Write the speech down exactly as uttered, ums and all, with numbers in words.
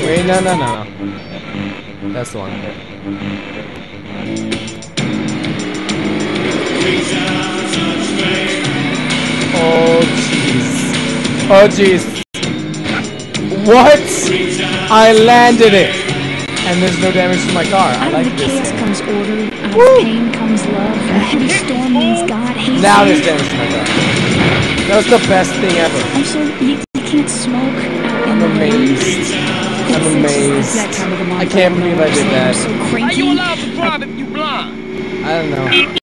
Wait, no, no, no, no. That's the one. Oh, jeez. Oh, jeez. What? I landed it. And there's no damage to my car. I Out like of the this chaos thing. comes order, out Woo! of pain comes love, a heavy storm means God hates Now you. there's damage to my car. That was the best thing ever. Also, you, you can't smoke out in I'm the rain. amazed. I'm It's amazed. that time of the month. I can't believe I did I'm that. so How cranky. you allowed to drive if you blind? I don't know.